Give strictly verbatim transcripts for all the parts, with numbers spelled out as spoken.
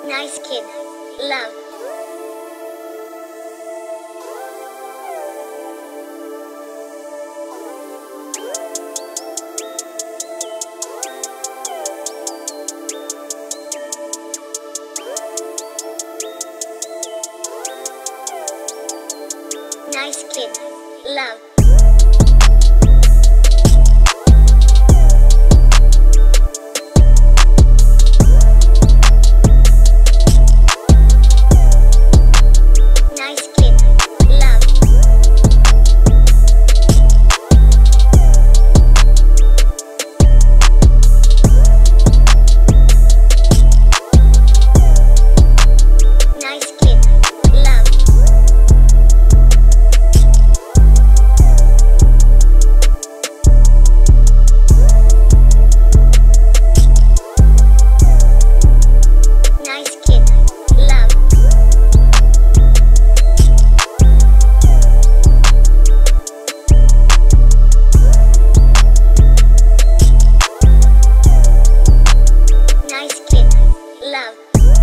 Nice kid. Love. Nice kid. Love. Nice kid. Love. Nice kid. Love. Nice kid. Love. Nice kid. Love.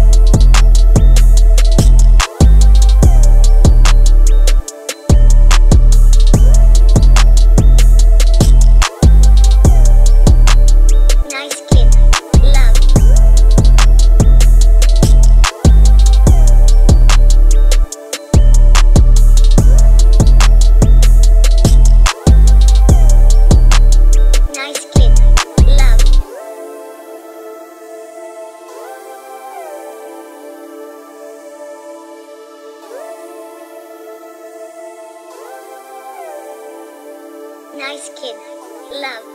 Nice kid. Love. Nice kid. Love. Nice kid. Love.